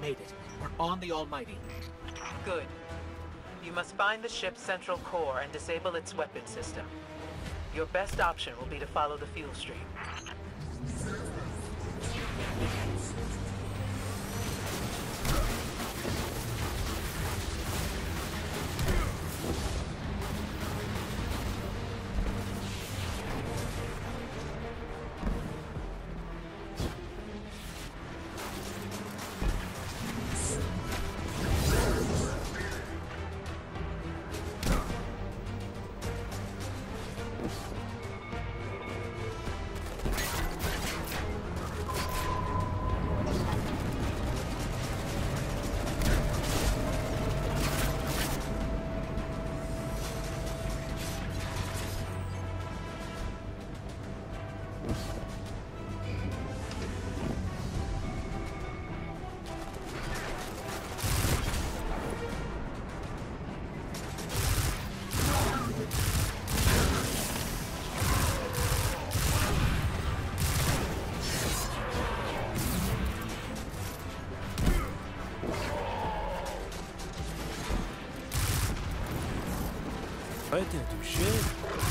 made it. We're on the Almighty. Good. You must find the ship's central core and disable its weapon system. Your best option will be to follow the fuel stream. I didn't do shit.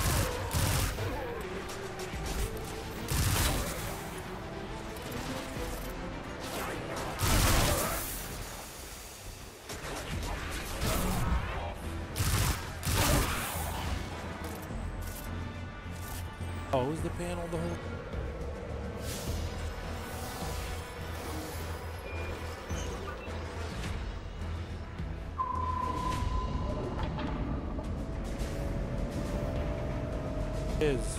Oh, was the panel the whole... is.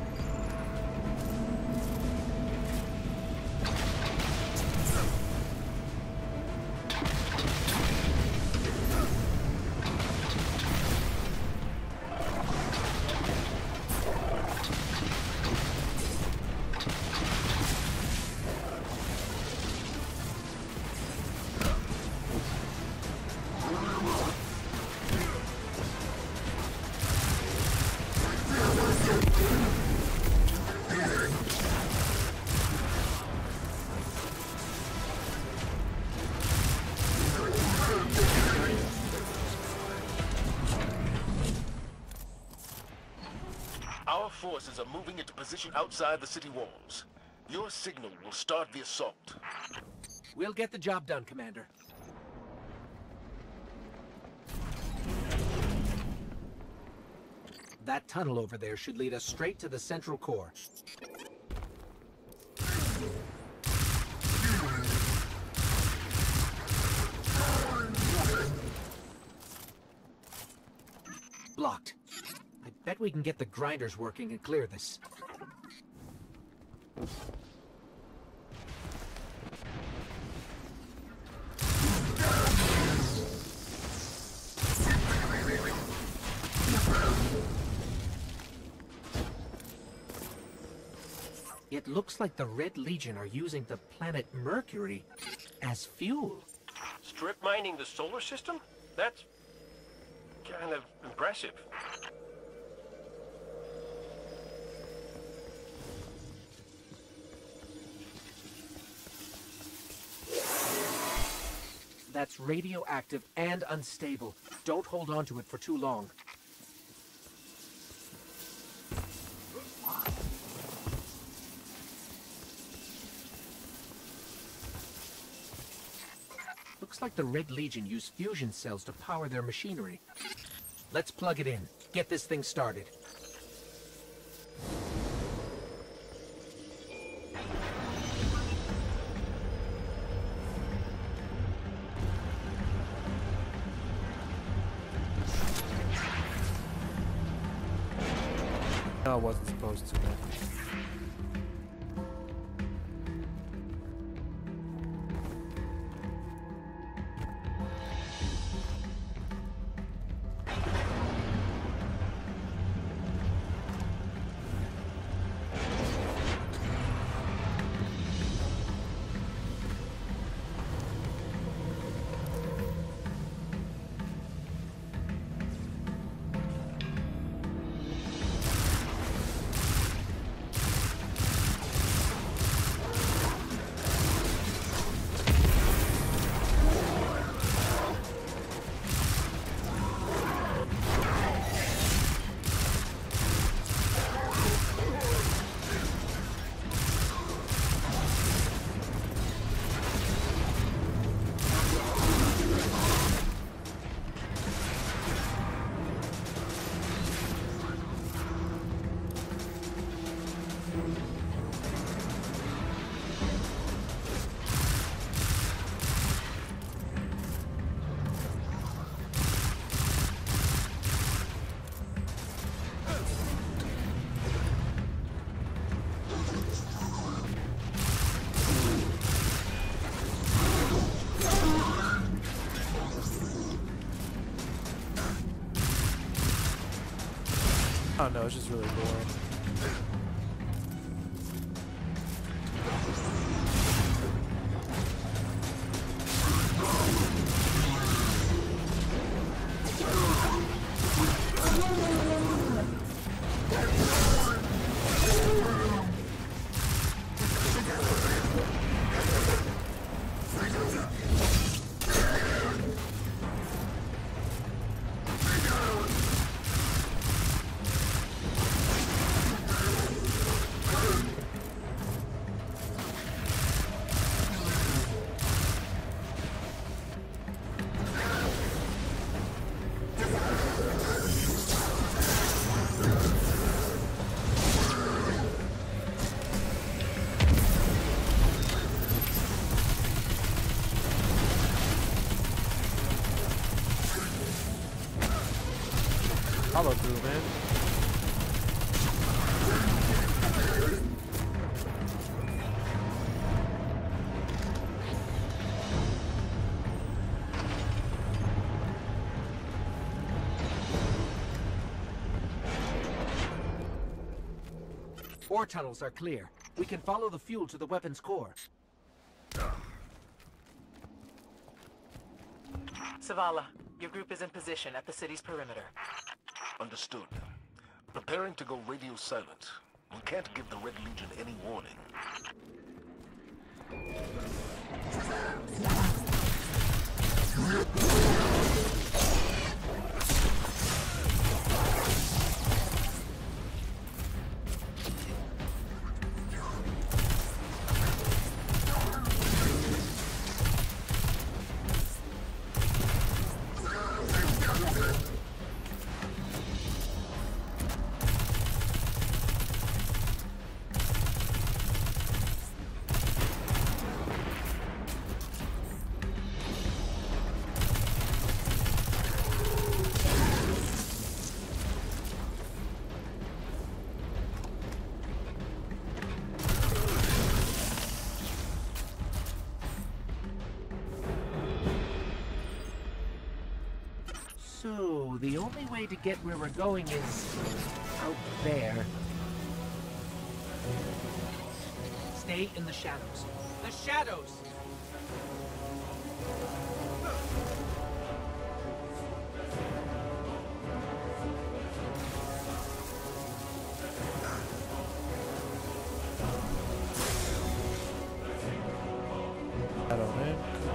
Our forces are moving into position outside the city walls. Your signal will start the assault. We'll get the job done, Commander. That tunnel over there should lead us straight to the central core. Blocked. I bet we can get the grinders working and clear this. It looks like the Red Legion are using the planet Mercury as fuel. Strip mining the solar system? That's kind of impressive. That's radioactive and unstable. Don't hold on to it for too long. Looks like the Red Legion use fusion cells to power their machinery. Let's plug it in. Get this thing started. No, I wasn't supposed to. don't know, it's just really boring. Follow through, man. Ore tunnels are clear. We can follow the fuel to the weapon's core. Zavala, your group is in position at the city's perimeter. Understood. Preparing to go radio silent. We can't give the Red Legion any warning. So, the only way to get where we're going is out there. Stay in the shadows. The shadows! Shadow, man.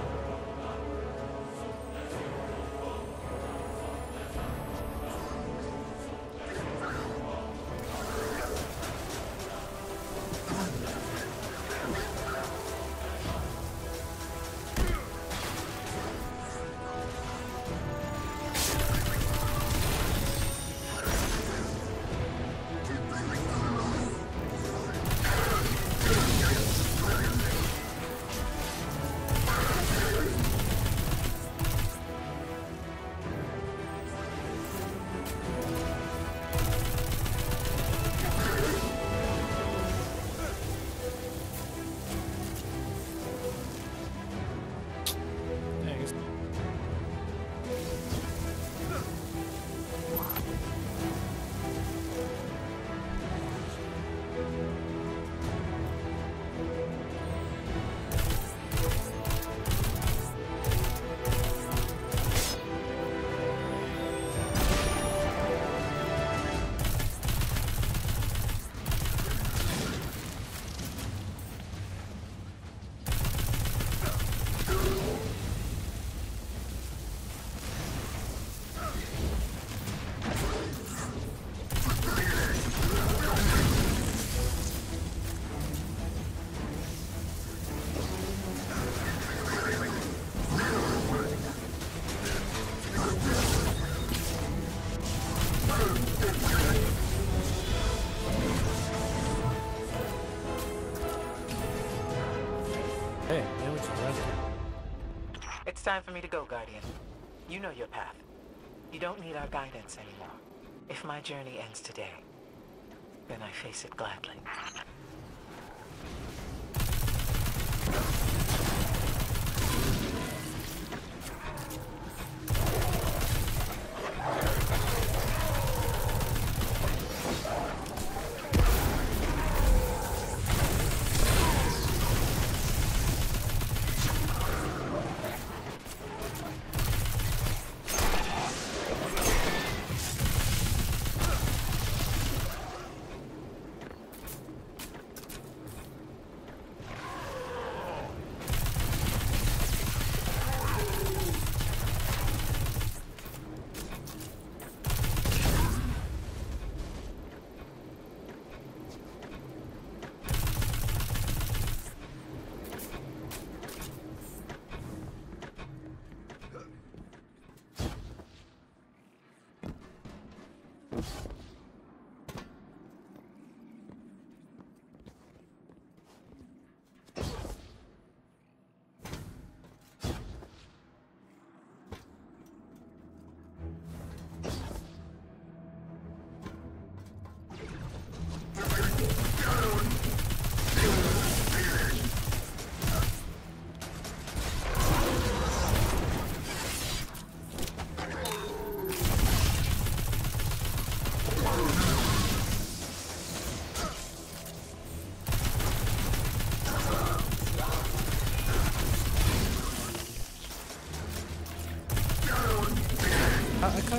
It's time for me to go, Guardian. You know your path. You don't need our guidance anymore. If my journey ends today, then I face it gladly.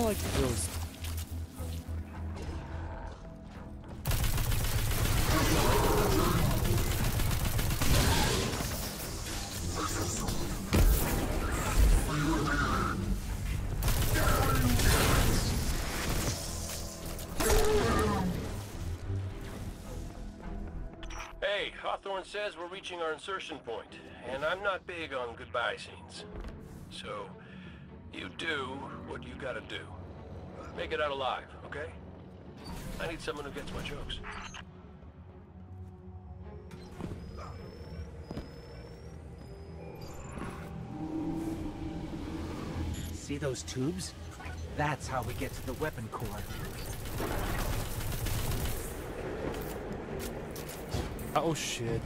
like those. Hey, Hawthorne says we're reaching our insertion point, and I'm not big on goodbye scenes. So, you do what you gotta do. Make it out alive, okay? I need someone who gets my jokes. See those tubes? That's how we get to the weapon core. Oh shit.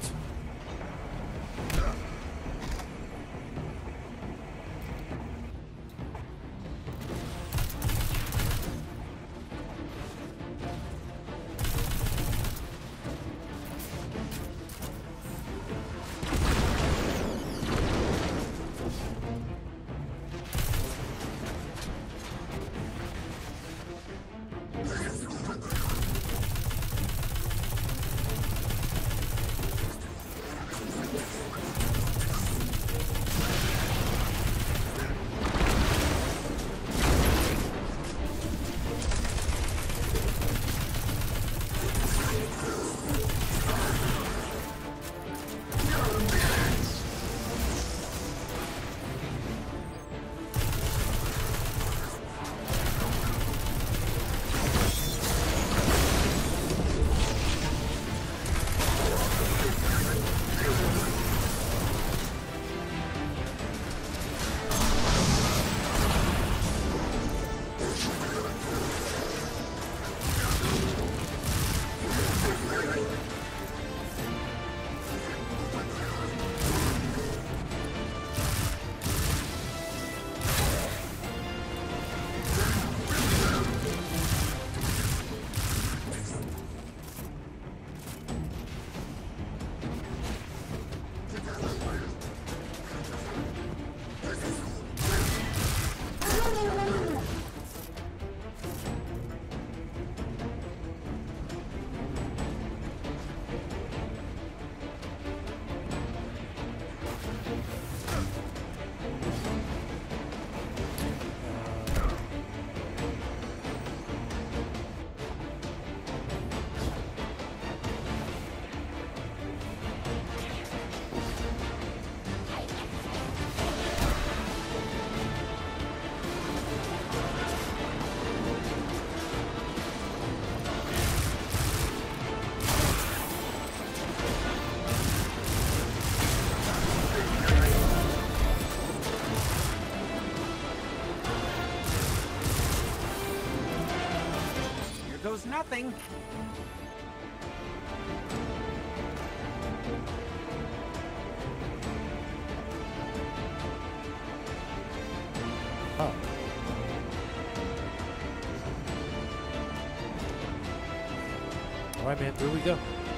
Goes nothing. Oh. Alright man, through we go.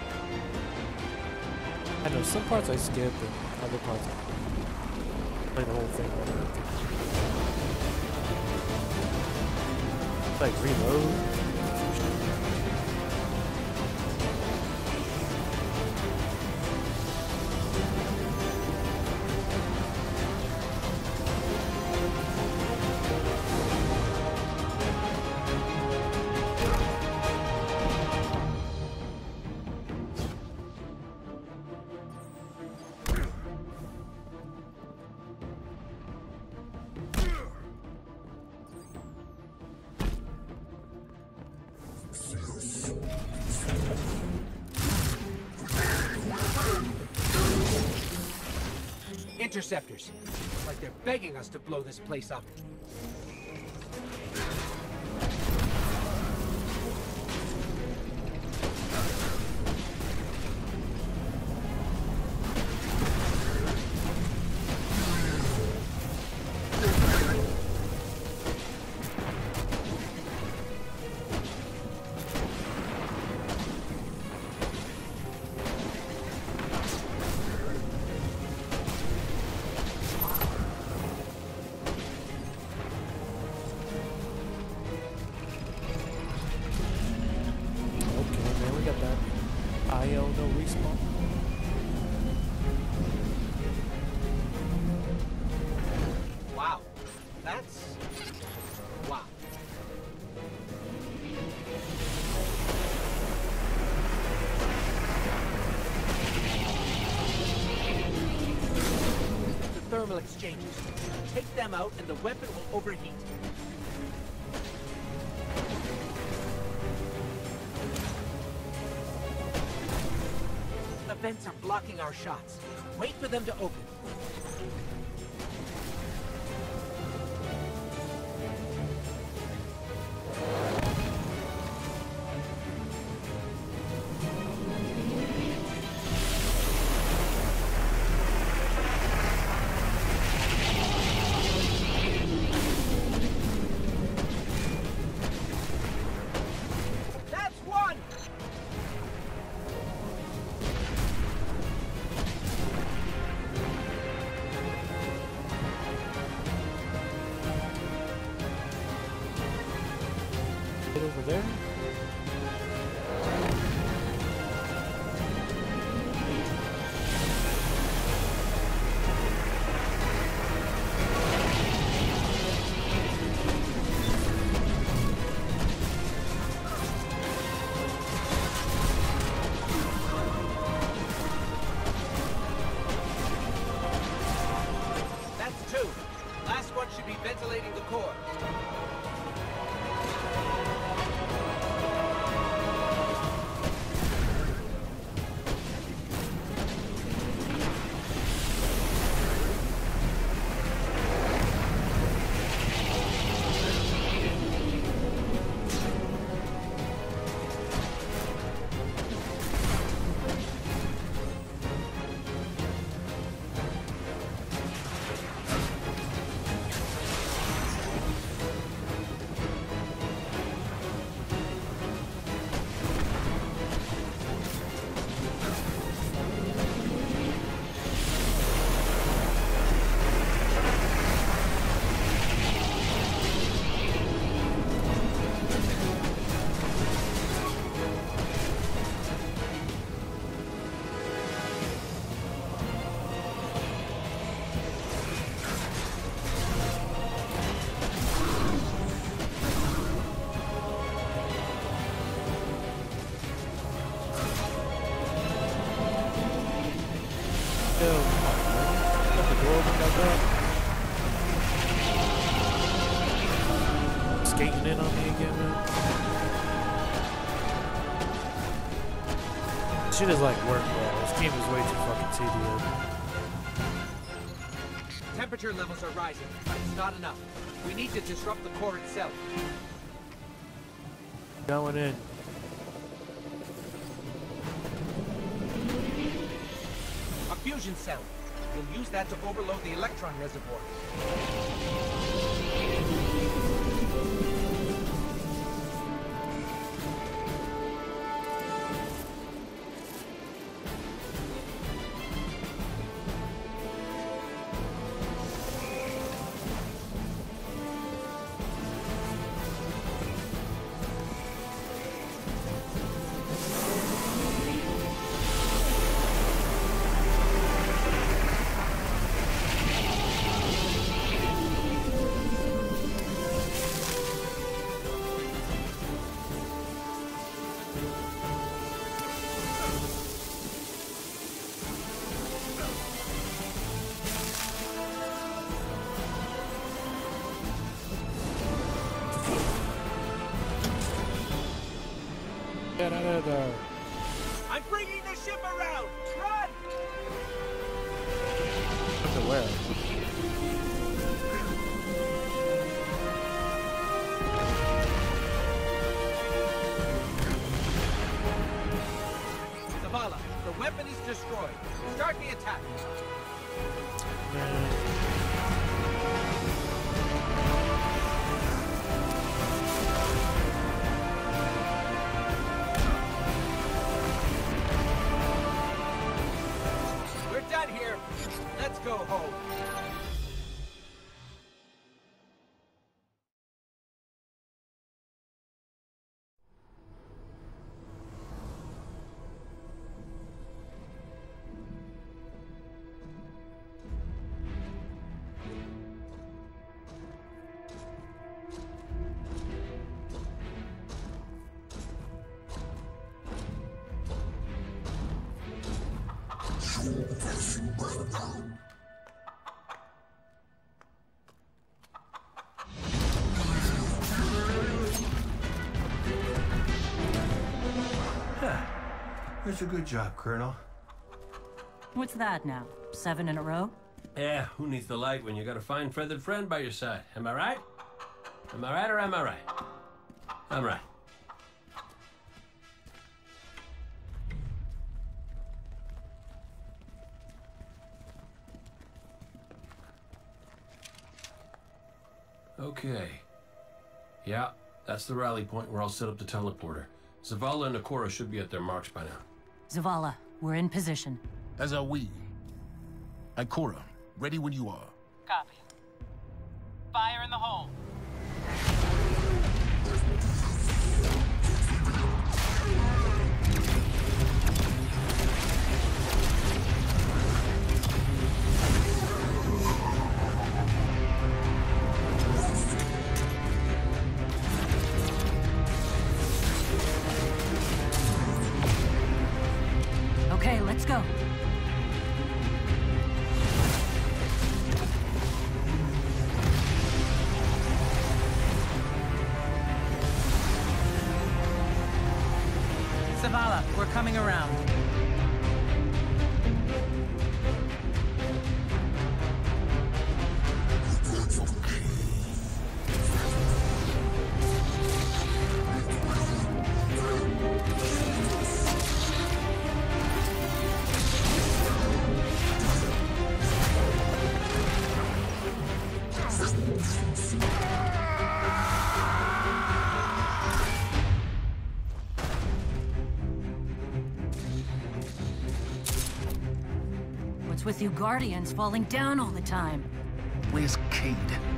I know some parts I skipped and other parts I played the whole thing over. Like reload. Interceptors. Like they're begging us to blow this place up. thermal exchanges. Take them out and the weapon will overheat. The vents are blocking our shots. Wait for them to open. Over there. That's two. Last one should be ventilating the core. Skating in on me again, man. Shit is like work, bro. This game is way too fucking tedious. Temperature levels are rising, but it's not enough. We need to disrupt the core itself. Going in. A fusion cell. We'll use that to overload the electron reservoir. Get out of there. I'm bringing the ship around! Run! To where? Zavala, the weapon is destroyed. Start the attack. Man. We're done here. Let's go home. a good job, Colonel. What's that now? 7 in a row? Yeah, who needs the light when you got a fine feathered friend by your side? Am I right? Am I right or am I right? I'm right. Okay. Yeah, that's the rally point where I'll set up the teleporter. Zavala and Ikora should be at their marks by now. Zavala, we're in position. As are we. Ikora, ready when you are. Copy. Fire in the hole. Okay, let's go. Zavala, we're coming around. What's with you Guardians falling down all the time? Where's Cayde?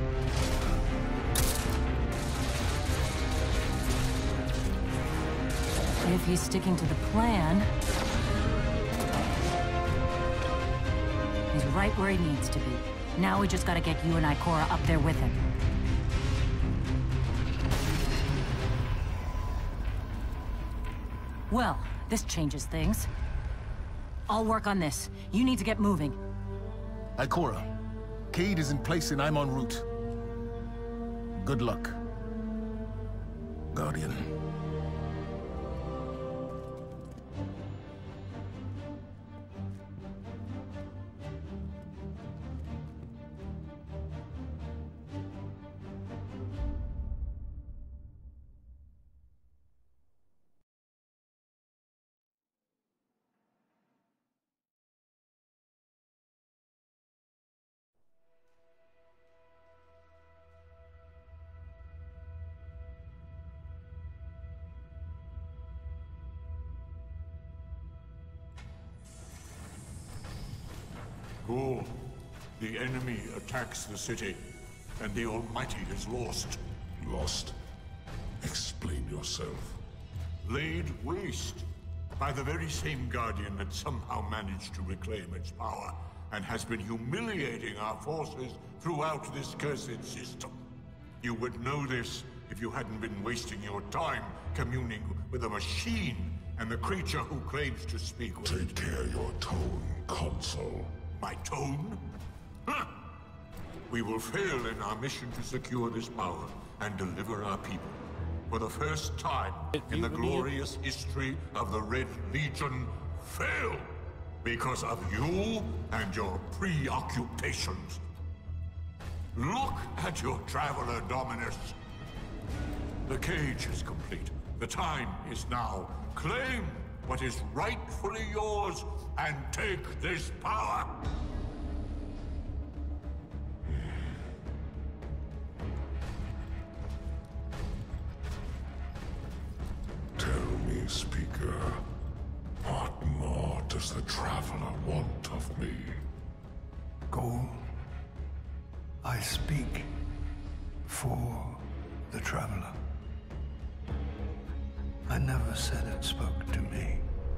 If he's sticking to the plan... he's right where he needs to be. Now we just gotta get you and Ikora up there with him. Well, this changes things. I'll work on this. You need to get moving. Ikora, Cayde is in place and I'm en route. Good luck, Guardian. Go. The enemy attacks the city, and the Almighty is lost. Lost? Explain yourself. Laid waste by the very same Guardian that somehow managed to reclaim its power, and has been humiliating our forces throughout this cursed system. You would know this if you hadn't been wasting your time communing with a machine and the creature who claims to speak with... Take care your tone, Consul. My tone? Huh. We will fail in our mission to secure this power and deliver our people. For the first time in the glorious history of the Red Legion, fail! Because of you and your preoccupations. Look at your Traveler, Dominus. The cage is complete. The time is now. Claim what is rightfully yours and take this power. Tell me, Speaker, what more does the Traveler want of me? Go. I speak for the Traveler. I never said it spoke to me.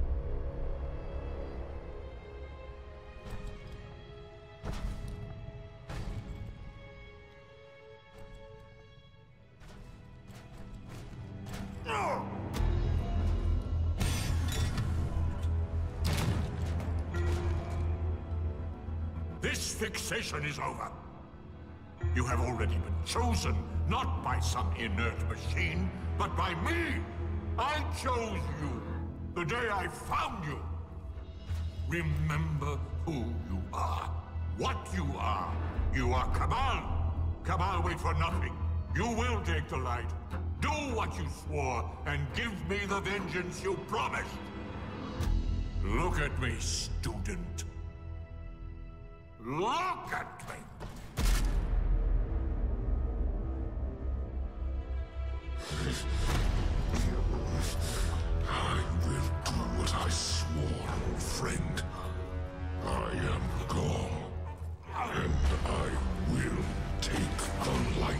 This fixation is over. You have already been chosen, not by some inert machine, but by me. I chose you. The day I found you. Remember who you are. What you are. You are Cabal. Cabal wait for nothing. You will take the light. Do what you swore, and give me the vengeance you promised. Look at me, student. Look at me! I will do what I swore, old friend. I am Gaul, and I will take the light.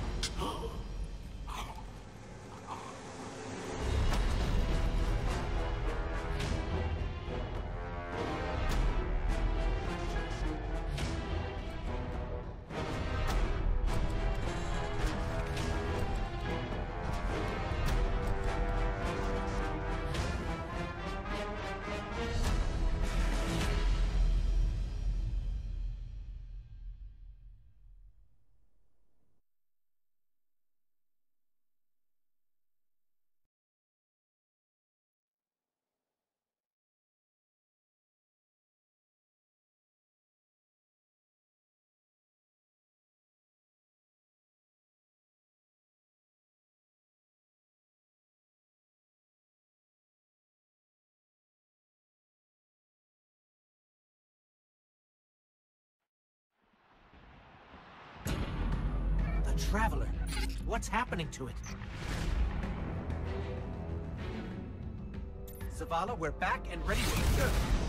Traveler. What's happening to it? Zavala, we're back and ready to...